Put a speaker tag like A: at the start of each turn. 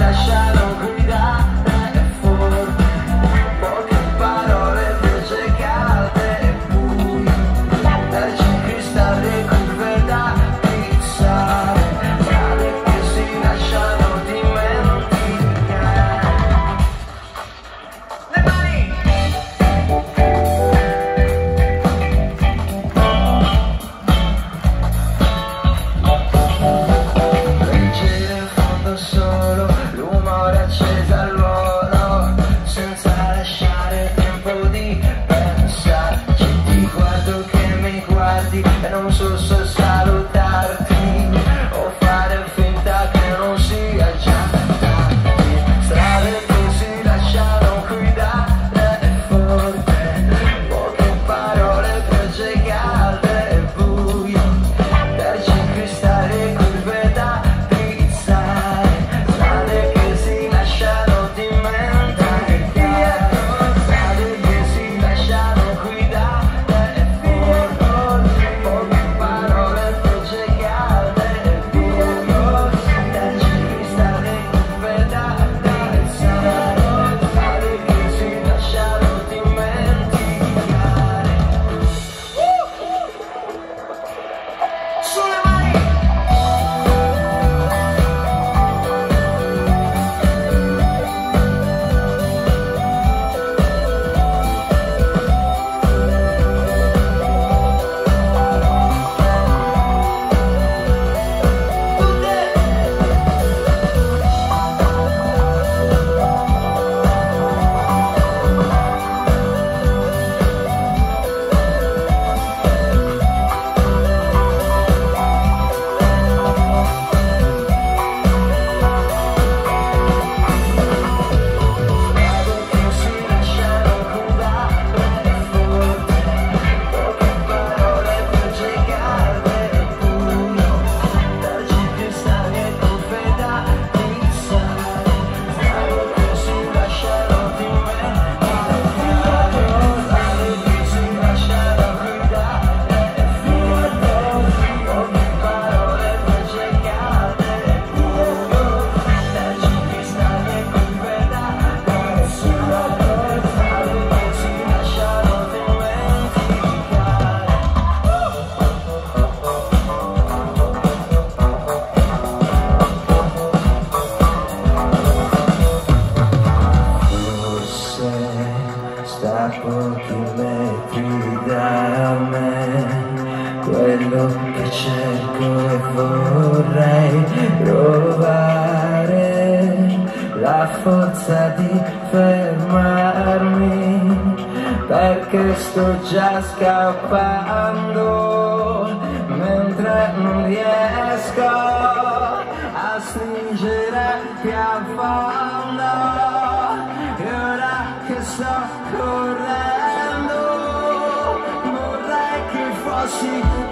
A: lasciano guidare fuori, poche parole, voce calde e buie, darci cristalli curve da fissare, strade che si lasciano dimenticare. Le mani! Solo l'umore acceso al volo, senza lasciare tempo di pensarci. Ti guardo che mi guardi e non so se salutarti o fare finta che non sia già tardi. Strade che si lasciano guidare forte, poche parole, piogge calde e buio, darci cristalli curve da sta a pochi metri da me, quello che cerco e vorrei trovare la forza di fermarmi, perché sto già scappando, mentre non riesco a stringere più a fondo. E ora che sto correndo, vorrei che fossi